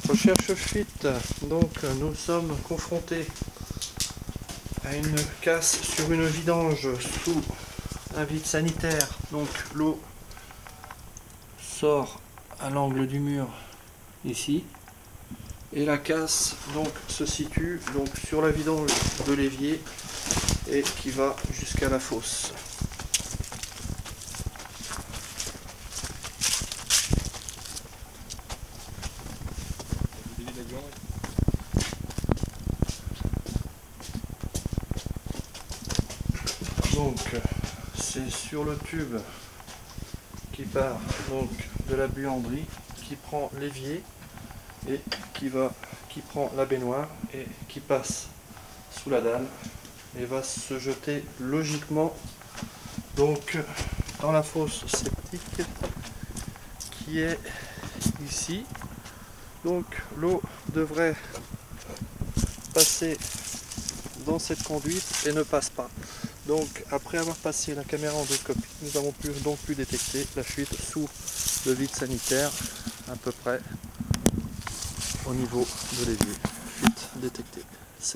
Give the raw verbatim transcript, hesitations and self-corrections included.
Recherche fuite, donc nous sommes confrontés à une casse sur une vidange sous un vide sanitaire. Donc l'eau sort à l'angle du mur ici et la casse donc se situe donc sur la vidange de l'évier et qui va jusqu'à la fosse. Donc c'est sur le tube qui part donc de la buanderie, qui prend l'évier et qui va qui prend la baignoire et qui passe sous la dalle et va se jeter logiquement donc dans la fosse septique qui est ici. Donc l'eau devrait passer dans cette conduite et ne passe pas. Donc après avoir passé la caméra endoscopie, nous avons pu, donc pu détecter la fuite sous le vide sanitaire à peu près au niveau de l'évier. Fuite détectée.